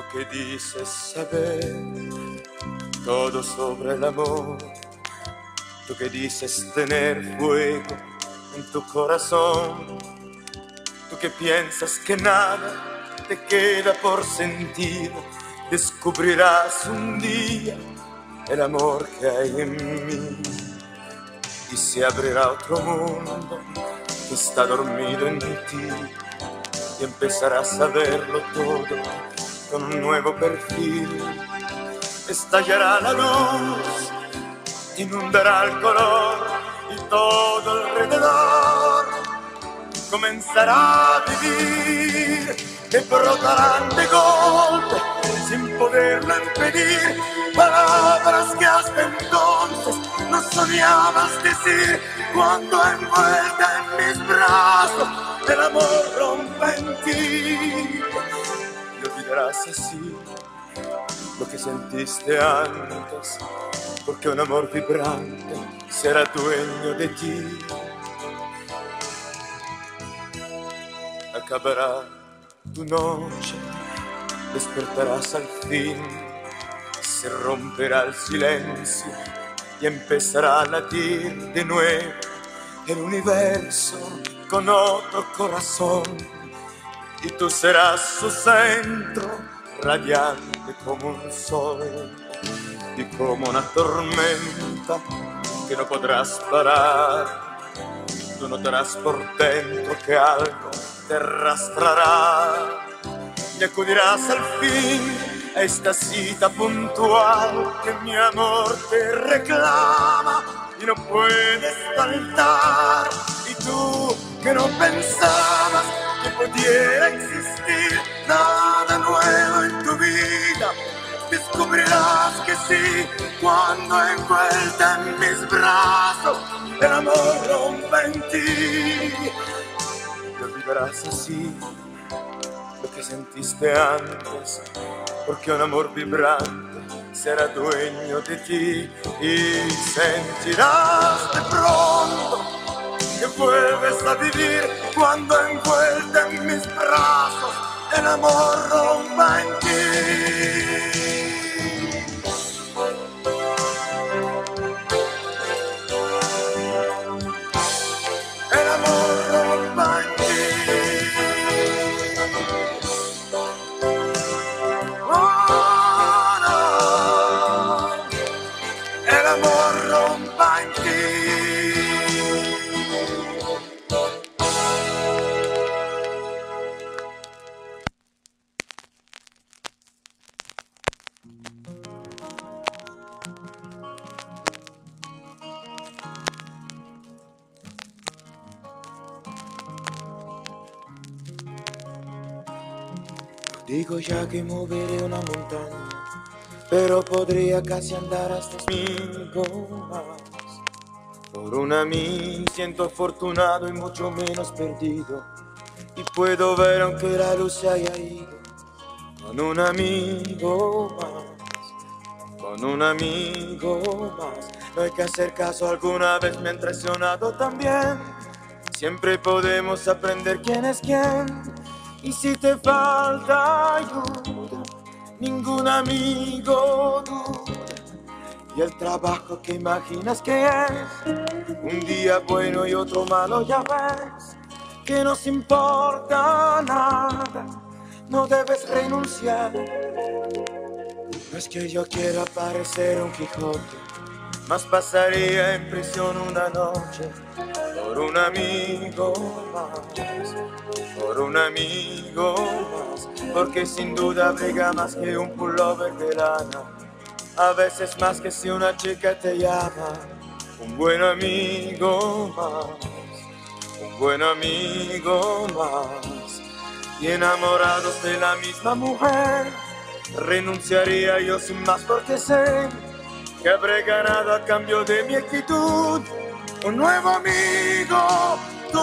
que dices saber todo sobre el amor, tú que dices tener fuego en tu corazón, tú que piensas que nada te queda por sentir, descubrirás un día el amor que hay en mí y se abrirá otro mundo que está dormido en ti y empezarás a verlo todo con un nuevo perfil. Estallará la luz, inundará el color y todo alrededor comenzará a vivir. Te brotarán de golpe sin poderlo impedir palabras que hasta entonces no soñabas decir. Cuando envuelta en mis brazos el amor rompa en ti y olvidarás así lo que sentiste antes, porque un amor vibrante será dueño de ti. Acabará tu noche, despertarás al fin, se romperá el silencio y empezará a latir de nuevo el universo con otro corazón y tú serás su centro, radiante como un sol y como una tormenta que no podrás parar. Tú notarás por dentro que algo te arrastrará y acudirás al fin a esta cita puntual que mi amor te reclama y no puedes faltar. Y tú que no pensabas que pudiera existir nada nuevo en tu vida, descubrirás que sí cuando envuelta en mis brazos el amor rompa en ti. Te olvidarás así lo que sentiste antes, porque un amor vibrante será dueño de ti y sentirás de pronto que vuelves a vivir cuando envuelta en mis brazos el amor rompa en ti. Digo ya que moveré una montaña, pero podría casi andar hasta cinco más. Por una mí siento afortunado y mucho menos perdido, y puedo ver aunque la luz se haya ido. Con un amigo más, con un amigo más. No hay que hacer caso, alguna vez me han traicionado también. Siempre podemos aprender quién es quién. Y si te falta ayuda, ningún amigo duda. Y el trabajo que imaginas que es un día bueno y otro malo, ya ves que nos importa nada, no debes renunciar. No es que yo quiera parecer un Quijote, más pasaría en prisión una noche por un amigo más, por un amigo más, porque sin duda abriga más que un pullover de lana, a veces más que si una chica te llama. Un buen amigo más, un buen amigo más, y enamorados de la misma mujer, renunciaría yo sin más porque sé que habré ganado a cambio de mi actitud un nuevo amigo, tú.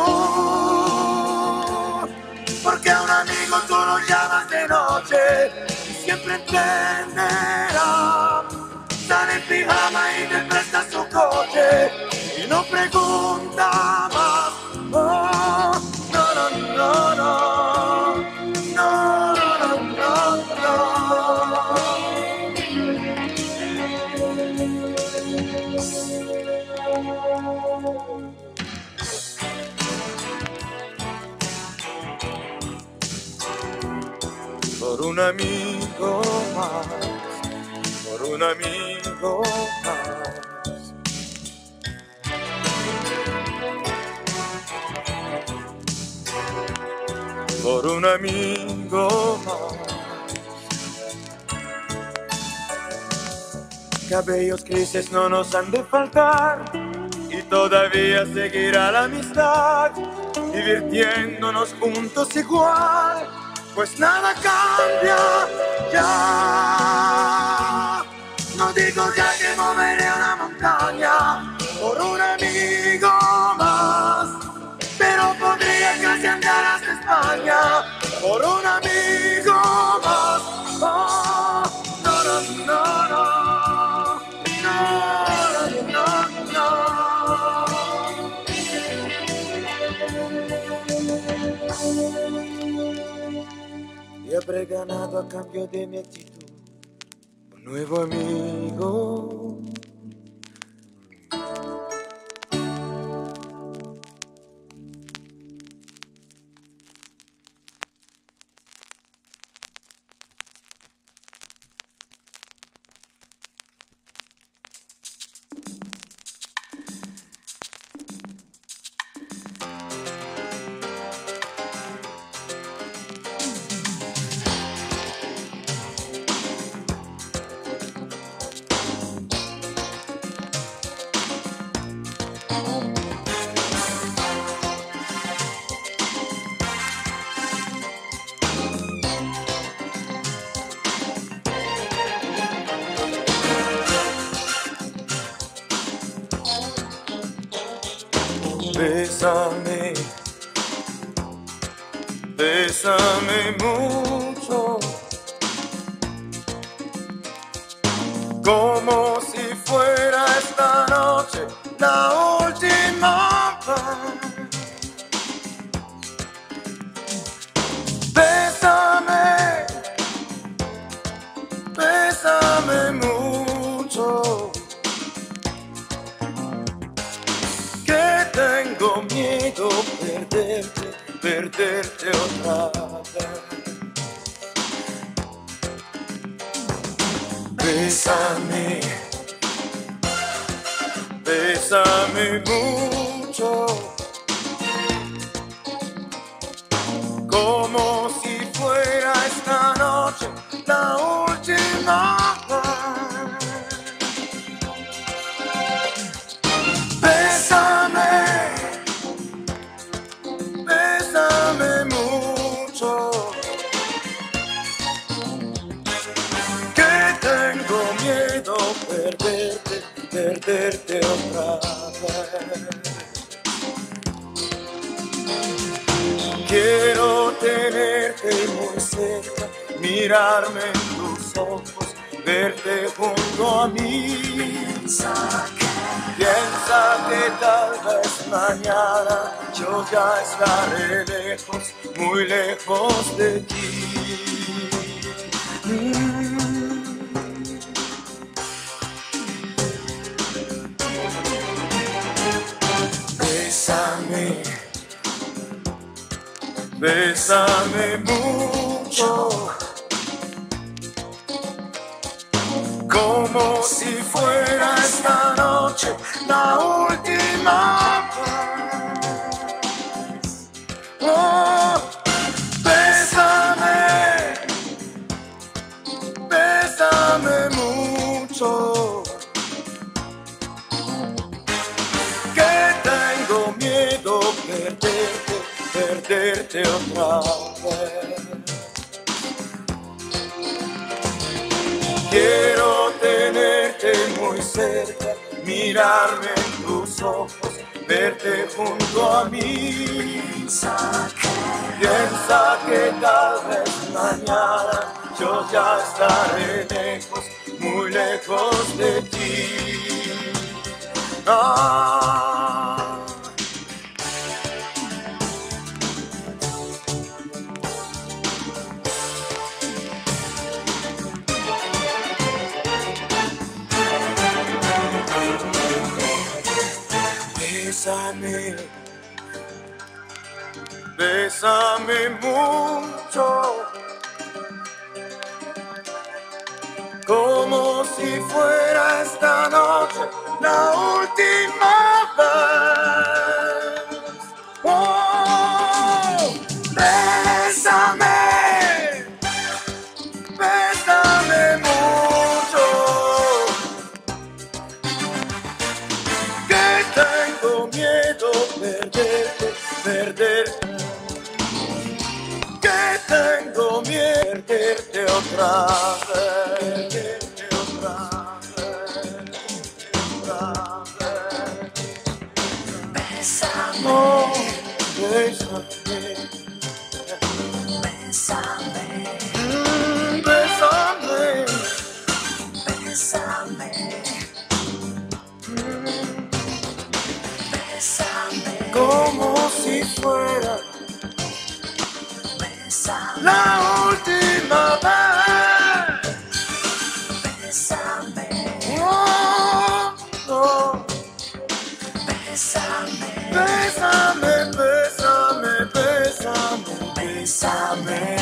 Porque a un amigo tú lo llamas de noche y siempre entenderá. Sale en pijama y te presta su coche y no pregunta más. Oh, no, no, no, no, no, no, no, no. por un amigo más, por un amigo más. Por un amigo más. Cabellos grises no nos han de faltar y todavía seguirá la amistad, divirtiéndonos juntos igual, pues nada cambia ya. No digo ya que moveré una montaña por un amigo más, pero podría casi andar hasta España por un amigo más. Oh, no, no, no, no, no, no, no. Y habré ganado a cambio de mi actitud un nuevo amigo. Bésame, bésame mucho, como si fuera esta noche la última vez. Bésame, bésame mucho, que tengo miedo perderte, perderte otra vez. Bésame, bésame mucho, como si fuera esta noche la última vez. Bésame, bésame mucho, que tengo miedo perderte, perderte otra vez. Quiero tenerte muy cerca, mirarme en tus ojos, verte junto a mí. Piensa que tal vez mañana yo ya estaré lejos, muy lejos de ti. Bésame, bésame mucho, como si fuera esta noche la última vez. Oh, bésame, bésame mucho, que tengo miedo perderte, perderte otra vez. Quiero tenerte muy cerca, mirarme en tus ojos, verte junto a mí. Piensa que tal vez mañana yo ya estaré lejos, muy lejos de ti. Ah. Bésame, bésame mucho, fuera esta noche la última vez. Oh, bésame, bésame mucho, que tengo miedo perderte, perderte, que tengo miedo perderte otra vez, perderte otra vez, otra vez. Bésame, oh, bésame, bésame, bésame, bésame, bésame, como si fuera la última vez. Bésame, oh, oh. Bésame, bésame, bésame, bésame, bésame.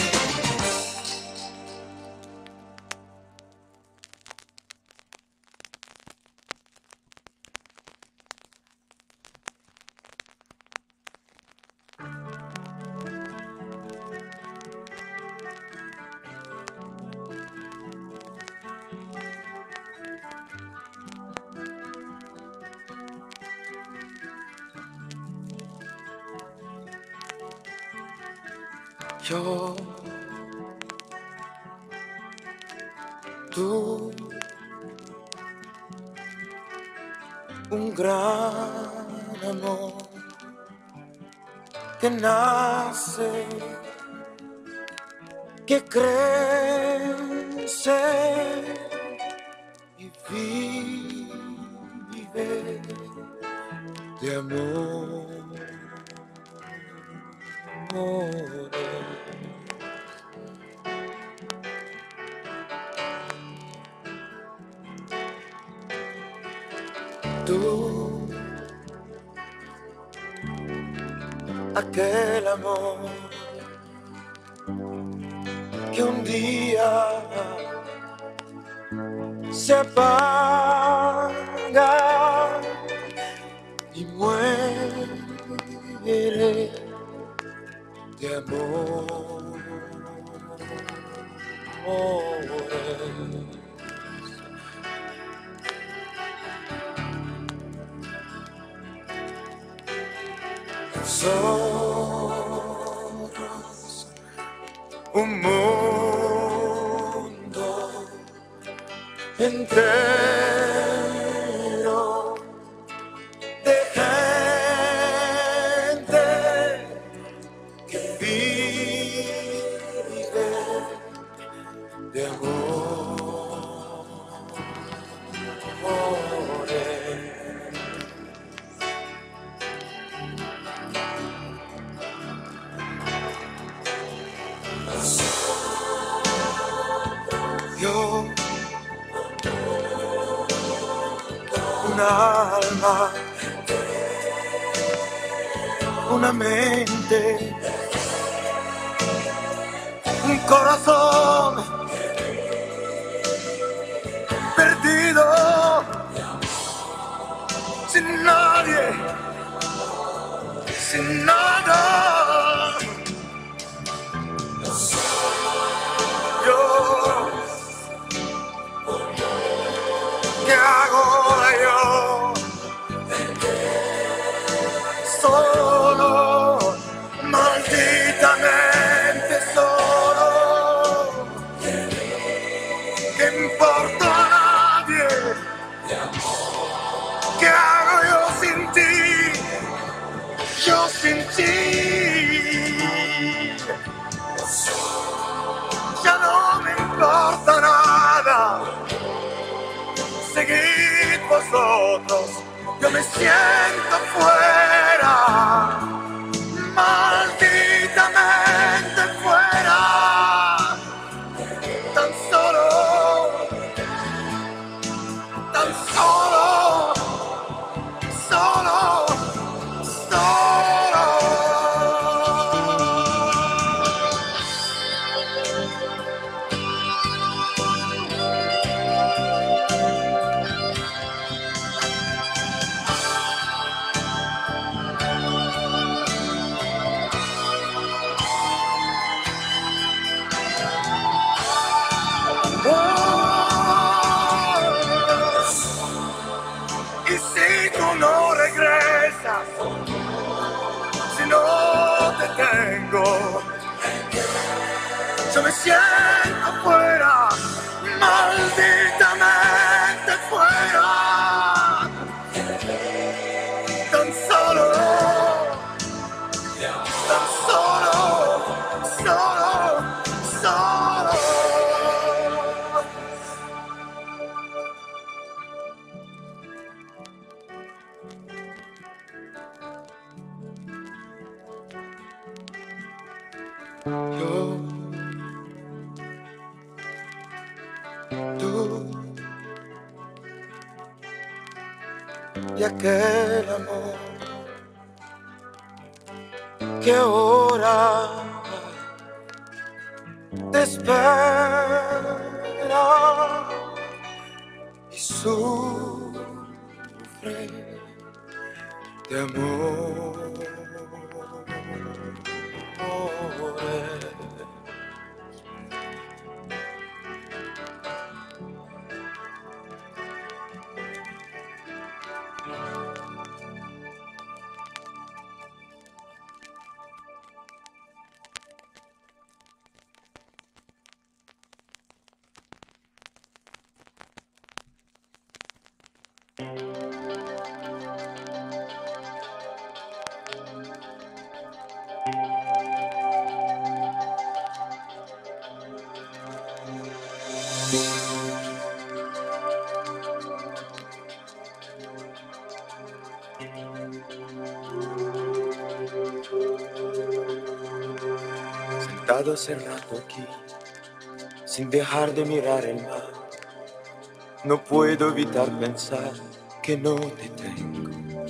Yo, tú, un gran amor que nace, que crece y vive de amor. Tú, aquel amor que un día se apaga y muere de amor. Nosotros, un mundo entero de gente que vive de amores. Yo, una alma, una mente, un corazón perdido, sin nadie, sin nada. Yo, ¿qué hago yo? Solo, malditamente solo. ¿Qué importa a nadie? ¿Qué hago yo sin ti? Yo sin ti. Ya no me importa nada. Seguid vosotros, yo me siento fuera, malditamente fuera, tan solo, solo, solo. Si no te tengo, yo me siento fuera, malditamente fuera. Tan solo, solo. Tú y aquel amor que ahora te espera y sufre de amor. Sentado hace rato aquí, sin dejar de mirar el mar, no puedo evitar pensar que no te tengo.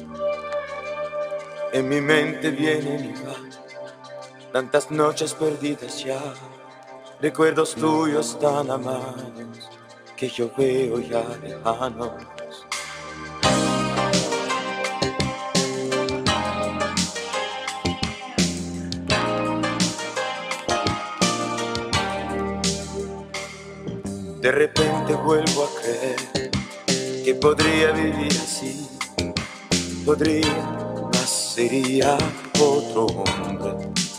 En mi mente vienen y van tantas noches perdidas ya, recuerdos tuyos tan amados que yo veo ya lejanos. De repente vuelvo a creer que podría vivir así, podría, mas sería otro hombre.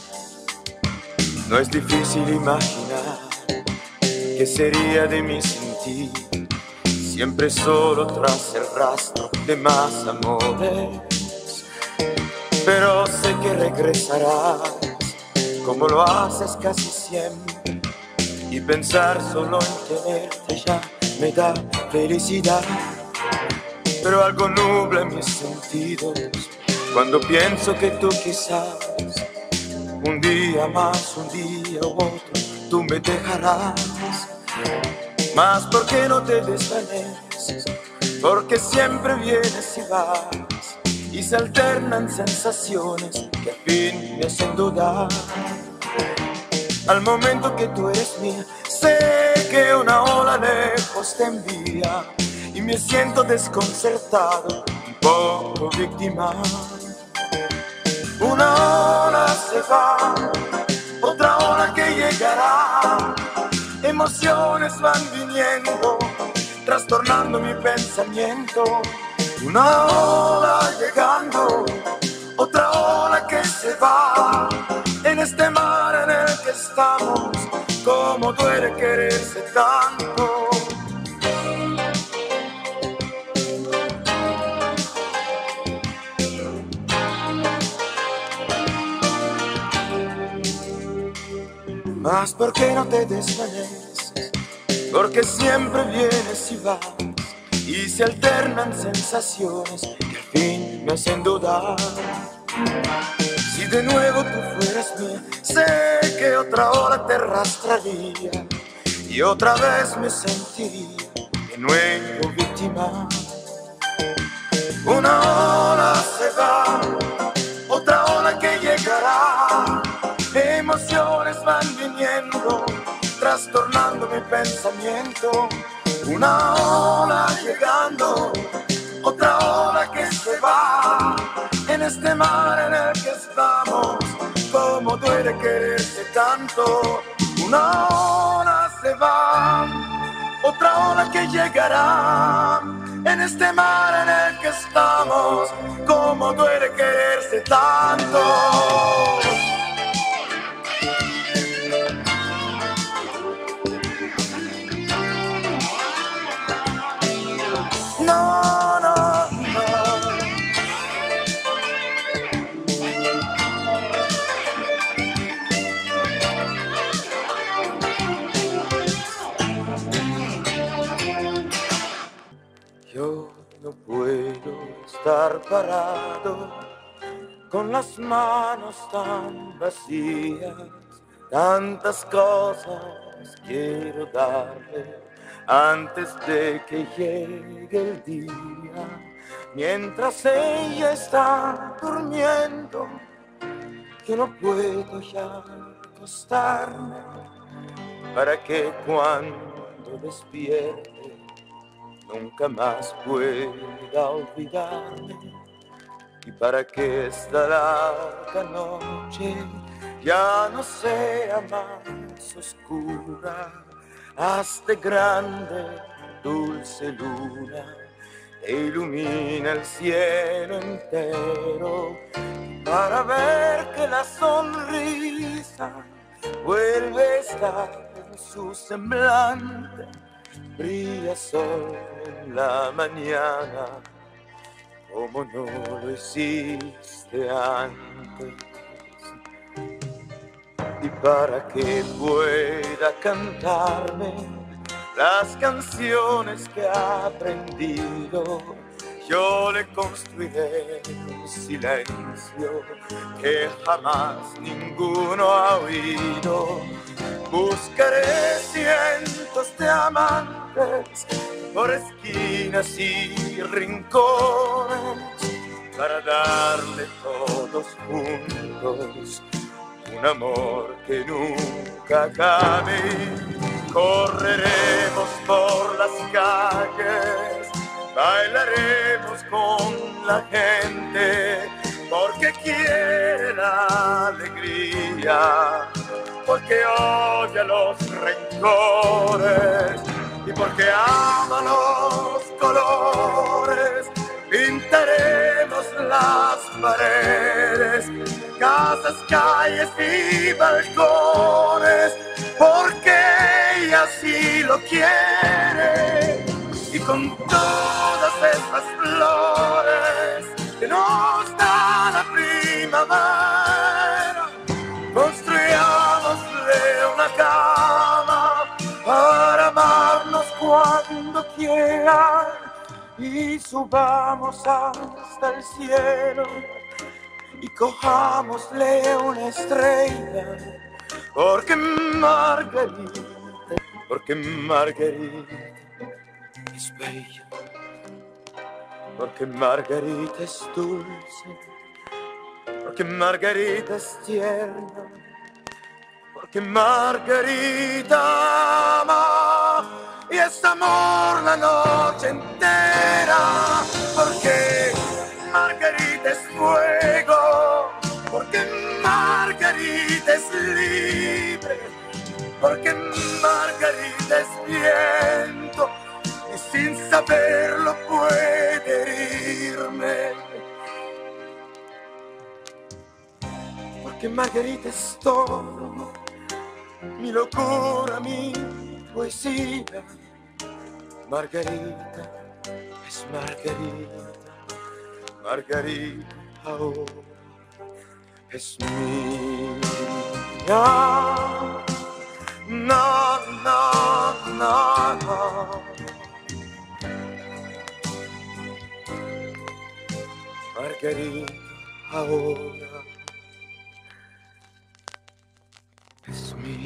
No es difícil imaginar qué sería de mí sin ti, siempre solo tras el rastro de más amores. Pero sé que regresarás como lo haces casi siempre, y pensar solo en tenerte ya me da felicidad. Pero algo nubla mis sentidos cuando pienso que tú quizás un día más, un día u otro, tú me dejarás. Mas ¿por qué no te desvaneces? Porque siempre vienes y vas, y se alternan sensaciones que al fin me hacen dudar. Al momento que tú eres mía, sé que una ola lejos te envía, y me siento desconcertado, un poco víctima. Una ola se va, otra ola que llegará. Emociones van viniendo, trastornando mi pensamiento. Una ola llegando, otra ola que se va. En este mar en el que estamos, como duele quererse tanto. Mas ¿por qué no te desvaneces? Porque siempre vienes y vas, y se alternan sensaciones que al fin me hacen dudar. Si de nuevo tú fueras mía, sé que otra ola te arrastraría, y otra vez me sentiría de nuevo víctima. Una ola se va, otra ola que llegará. Emociones van viniendo, trastornando mi pensamiento. Una ola llegando, otra ola que se va. En este mar en el que estamos, como duele quererse tanto. Una ola se va, otra ola que llegará. en este mar en el que estamos, cómo duele quererse tanto. No, no, no. Yo no puedo estar parado con las manos tan vacías, tantas cosas quiero darle antes de que llegue el día, mientras ella está durmiendo, que no puedo ya acostarme para que cuando despierte nunca más pueda olvidarme, y para que esta larga noche ya no sea más oscura, hazte grande, dulce luna, e ilumina el cielo entero, para ver que la sonrisa vuelve a estar en su semblante, brilla sol en la mañana como no lo hiciste antes, y para que pueda cantarme las canciones que he aprendido, yo le construiré un silencio que jamás ninguno ha oído. Buscaré cientos de amantes por esquinas y rincones para darle todos juntos un amor que nunca acabe. Correremos por las calles, bailaremos con la gente, porque quiere la alegría, porque odia los rencores y porque ama los colores. Pintaremos las paredes, casas, calles y balcones, porque ella así lo quiere. Y con todas esas flores que nos da la primavera, construyámosle una cama para amarnos cuando quieran, y subamos hasta el cielo y cojámosle una estrella, porque Margarita es bella, porque Margarita es dulce, porque Margarita es tierna, porque Margarita ama y es amor la noche entera, porque Margarita es fuego, porque Margarita es libre, porque Margarita es viento y sin saberlo puede herirme, porque Margarita es todo, mi locura, mi poesía. Margarita es Margarita, Margarita ahora es mía. No, no, no, no. Margarita ahora es mía.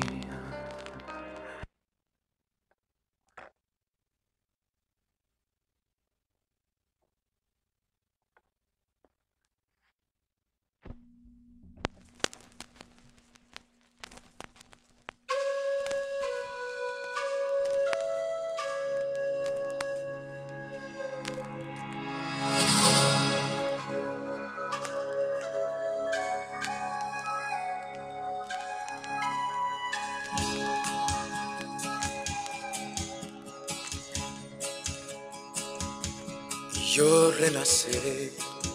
yo renaceré,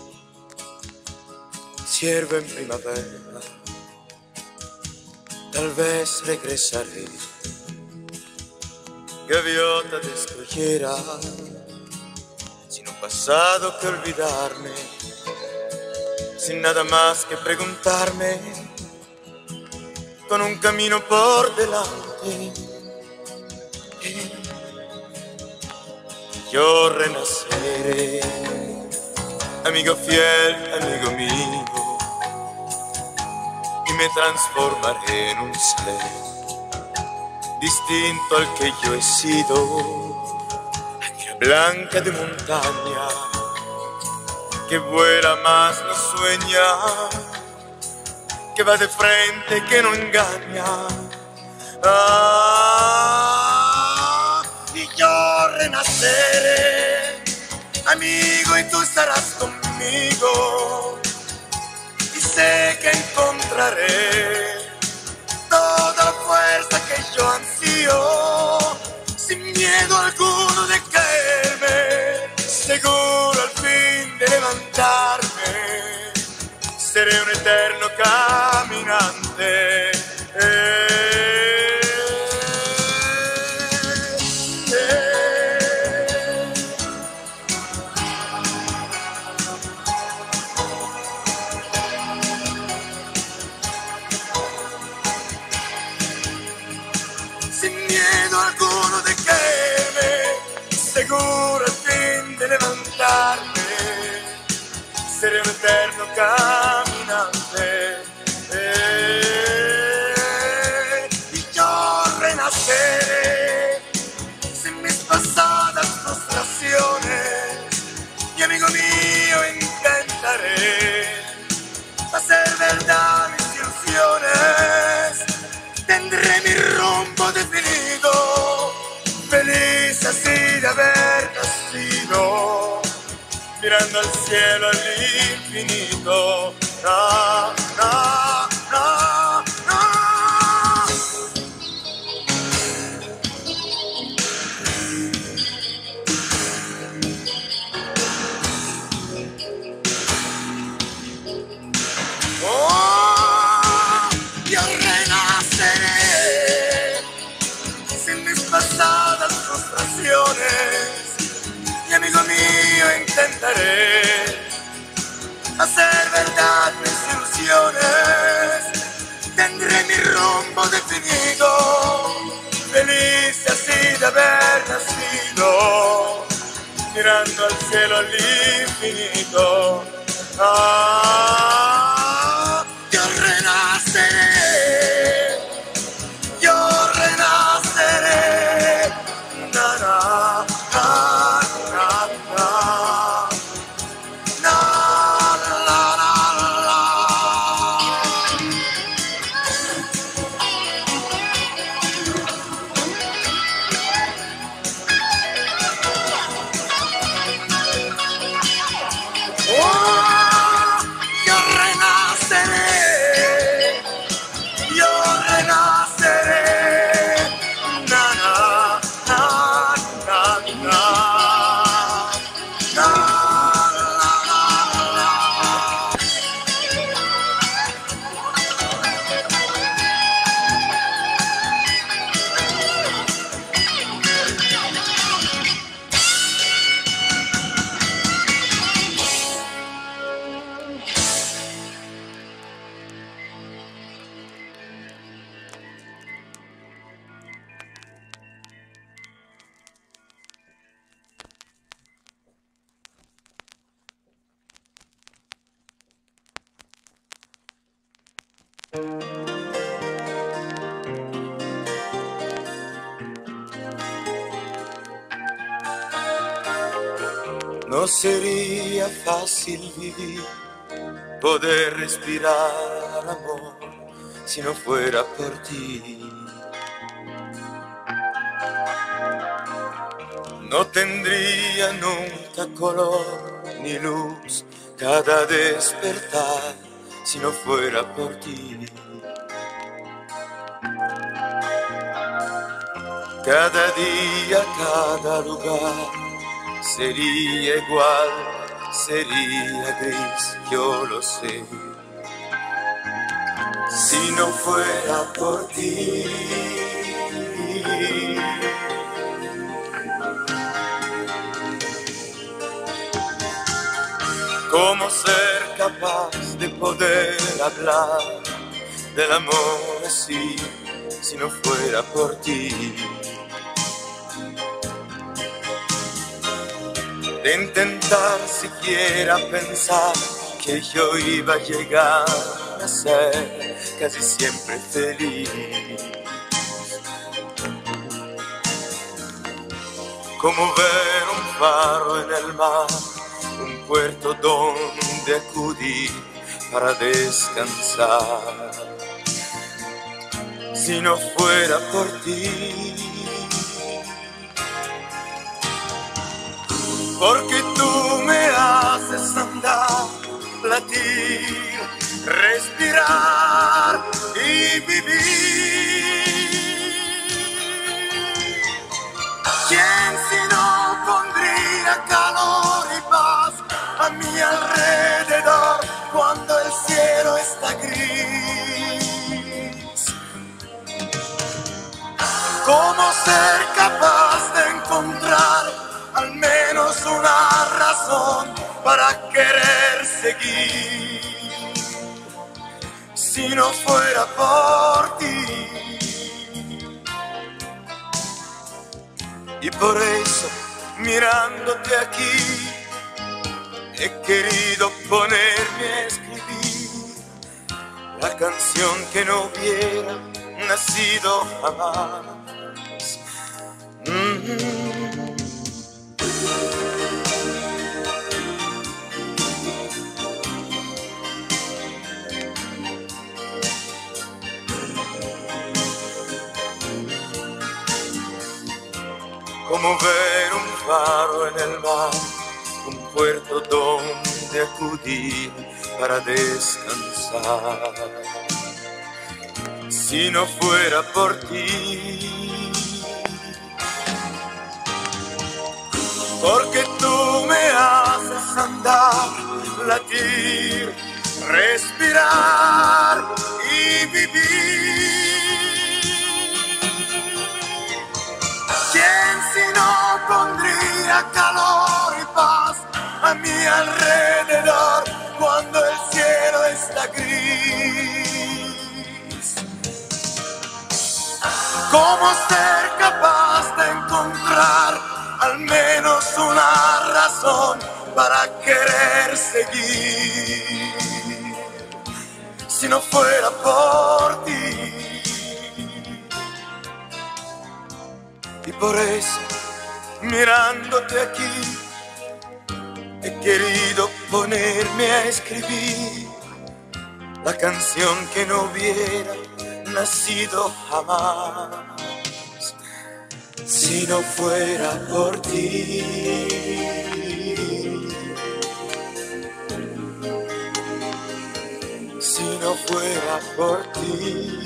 ciervo en primavera, tal vez regresaré, gaviota destroyera, sin un pasado que olvidarme, sin nada más que preguntarme, con un camino por delante. Yo renaceré, amigo fiel, amigo mío, y me transformaré en un ser distinto al que yo he sido, águila blanca de montaña, que vuela más no sueña, que va de frente, que no engaña. Y yo renaceré, amigo, y tú estarás conmigo, y sé que encontraré toda la fuerza que yo ansío, sin miedo alguno de caerme, seguro al fin de levantarme, seré un eterno caminante. Sin miedo alguno de caerme, seguro al fin de levantarme, seré un eterno caminante. Y yo renaceré sin mis pasadas frustraciones, y amigo mío intentaré hacer verdad mis ilusiones. Tendré mi rumbo definido, feliz así de haber nacido, mirando al cielo, al infinito. No, no, no, no. Oh, yo renaceré sin mis pasadas frustraciones, y amigo mío intentaré hacer verdad mis ilusiones. Tendré mi rumbo definido, feliz así de haber nacido, mirando al cielo, al infinito. Yo renaceré, yo renaceré. Na, na, na, na, na. Na, la, la, la, la. Oh, yo renaceré, yo renaceré. Na, na, na, na, na. Na, la, la, la. No sería fácil vivir, poder respirar amor, si no fuera por ti. No tendría nunca color ni luz cada despertar, si no fuera por ti. Cada día, cada lugar, sería igual, sería gris, yo lo sé. Si no fuera por ti, ¿cómo ser capaz de poder hablar del amor así, si no fuera por ti? De intentar siquiera pensar que yo iba a llegar a ser casi siempre feliz. Como ver un faro en el mar, un puerto donde acudir para descansar. Si no fuera por ti, porque tú me haces andar, latir, respirar y vivir. ¿Quién si no pondría calor y paz a mi alrededor cuando el cielo está gris? ¿Cómo ser capaz de encontrar al menos una razón para querer seguir, si no fuera por ti? Y por eso, mirándote aquí, he querido ponerme a escribir la canción que no hubiera nacido jamás. Como ver un faro en el mar, un puerto donde acudir para descansar. Si no fuera por ti, porque tú me haces andar, latir, respirar y vivir. ¿Quién si no pondría calor y paz a mi alrededor cuando el cielo está gris? ¿Cómo ser capaz de encontrar al menos una razón para querer seguir, si no fuera por ti? Y por eso, mirándote aquí, he querido ponerme a escribir la canción que no hubiera nacido jamás, si no fuera por ti. Si no fuera por ti.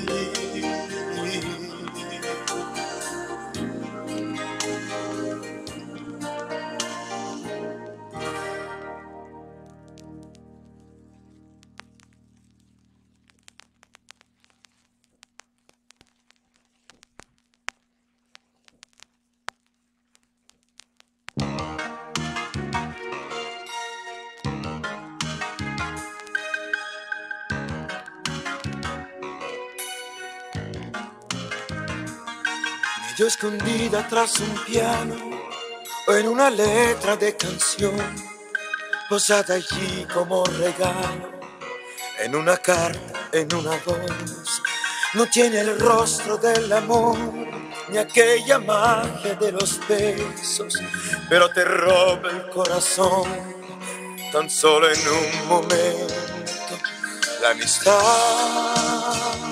Yo escondida tras un piano o en una letra de canción, posada allí como regalo, en una carta, en una voz. No tiene el rostro del amor, ni aquella magia de los besos, pero te roba el corazón, tan solo en un momento, la amistad.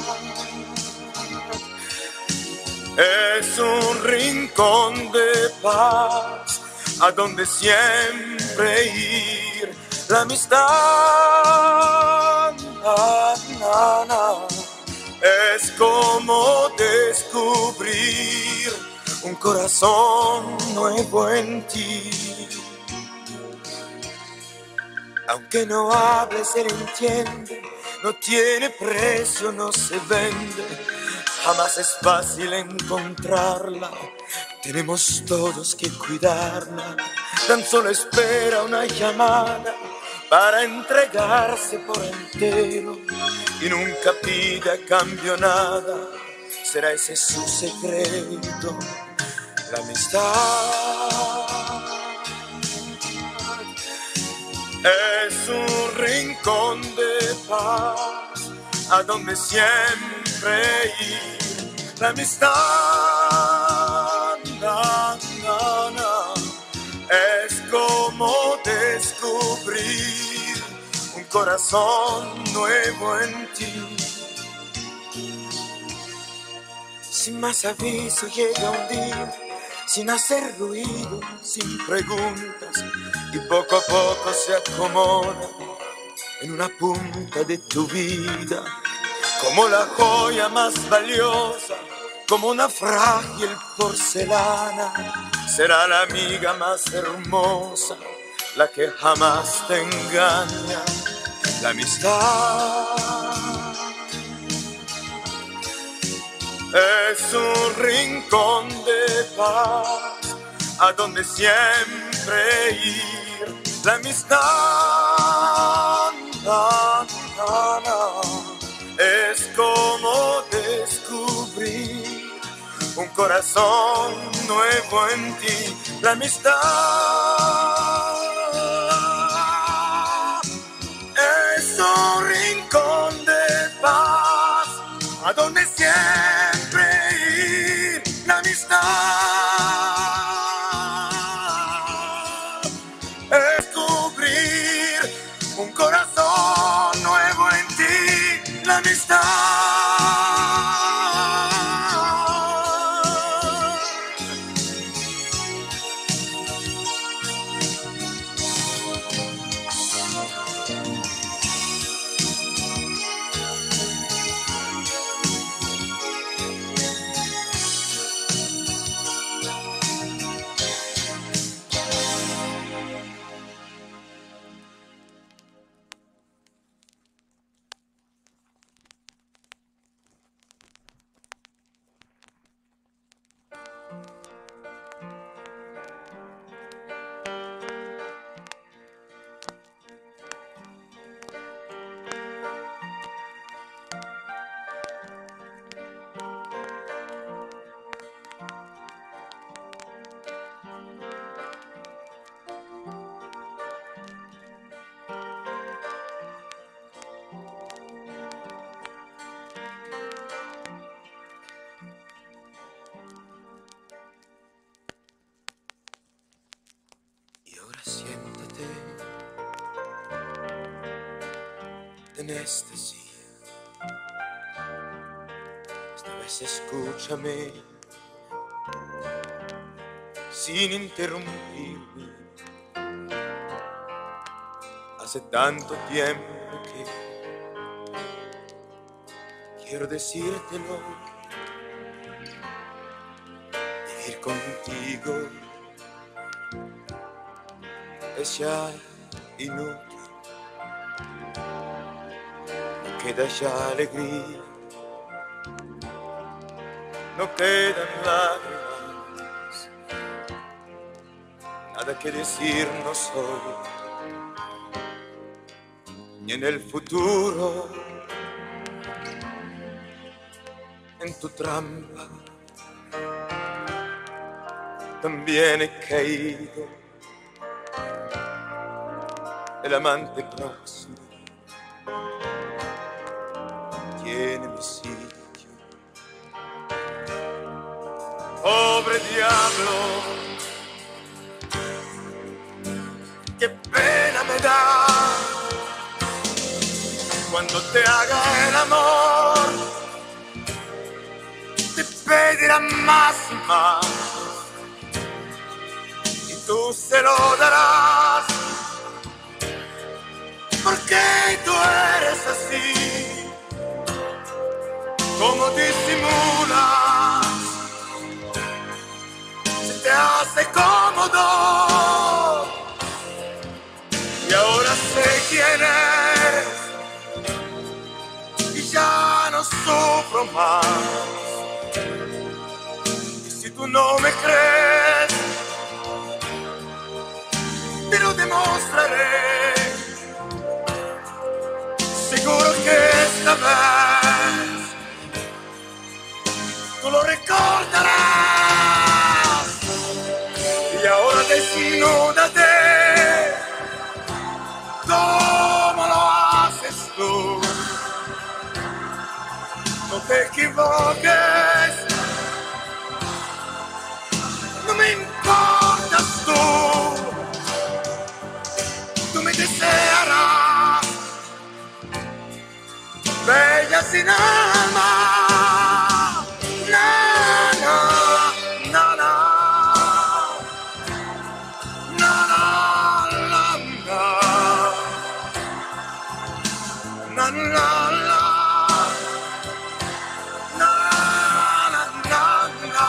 Es un rincón de paz a donde siempre ir. La amistad es como descubrir un corazón nuevo en ti. Aunque no hables, él entiende, no tiene precio, no se vende, jamás es fácil encontrarla, tenemos todos que cuidarla, tan solo espera una llamada para entregarse por entero y nunca pide a cambio nada, será ese su secreto, la amistad. Es un rincón de paz a donde siempre ir. La amistad es como descubrir un corazón nuevo en ti. Sin más aviso llega un día, sin hacer ruido, sin preguntas, y poco a poco se acomoda en una punta de tu vida, como la joya más valiosa, como una frágil porcelana, será la amiga más hermosa, la que jamás te engaña, la amistad. Es un rincón de paz a donde siempre ir. La amistad es como descubrir un corazón nuevo en ti. La amistad es un rincón de paz a donde siempre ir. La amistad es descubrir un corazón nuevo en ti. La amistad siéntate, ten anestesia, esta vez escúchame, sin interrumpirme, hace tanto tiempo que quiero decírtelo, vivir contigo es ya inútil, no queda ya alegría, no quedan lágrimas, nada que decirnos hoy, ni en el futuro, en tu trampa también he caído. El amante próximo tiene mi sitio. Pobre diablo, qué pena me da cuando te haga el amor. Te pedirán más y más y tú se lo darás. Porque tú eres así, como disimulas, se te hace cómodo y ahora sé más. Y si tú no me crees, te lo demostraré. Seguro que esta vez tú lo recordarás. Y ahora desnúdate como lo haces tú. No te equivoques, no me importas tú. Tú me desearás bella sin alma. Na, na, na, na. Na, na, na, na. Na, na, na. Na, na, na, na.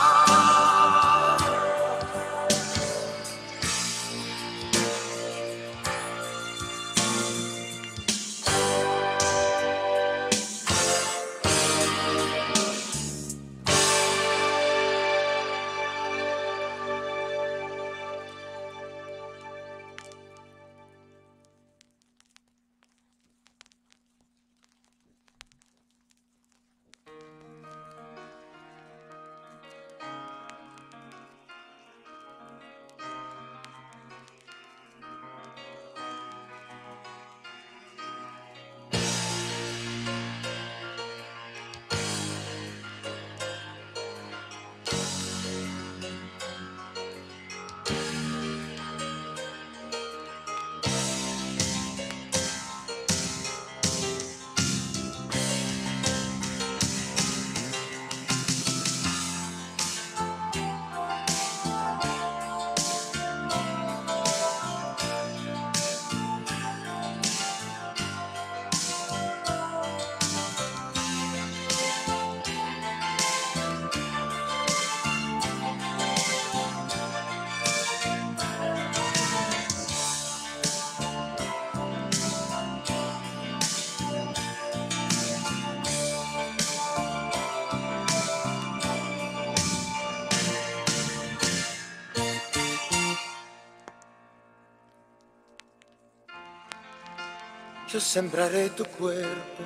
Yo sembraré tu cuerpo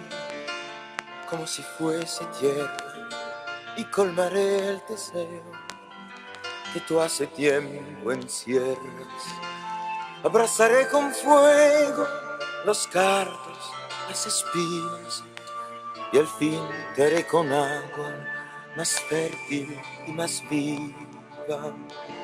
como si fuese tierra y colmaré el deseo que tú hace tiempo encierras. Abrazaré con fuego los cardos, las espinas y al fin te haré con agua más fértil y más viva.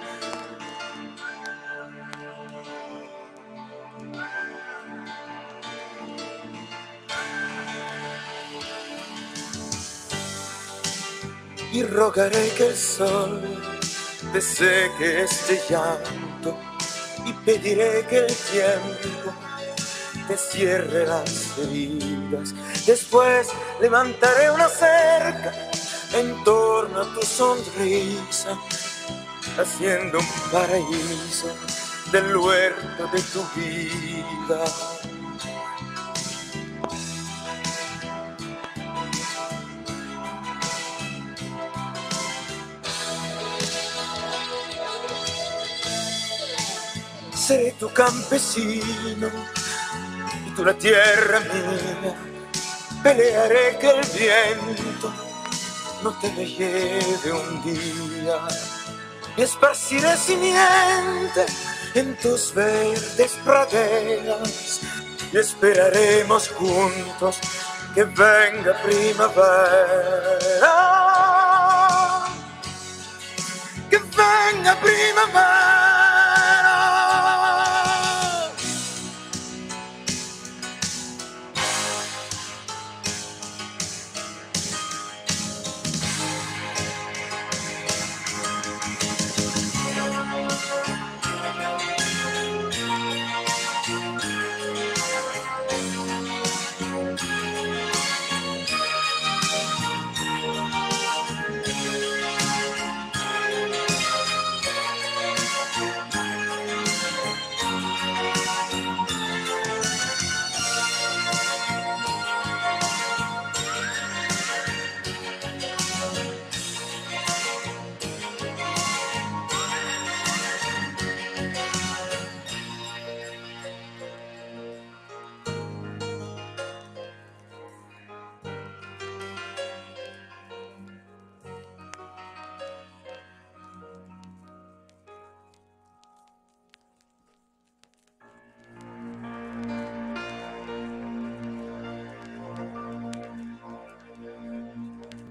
Y rogaré que el sol te seque este llanto y pediré que el tiempo te cierre las heridas. Después levantaré una cerca en torno a tu sonrisa, haciendo un paraíso del huerto de tu vida. Seré tu campesino y tú la tierra mía. Pelearé que el viento no te me lleve un día. Y esparciré simiente en tus verdes praderas. Y esperaremos juntos que venga primavera.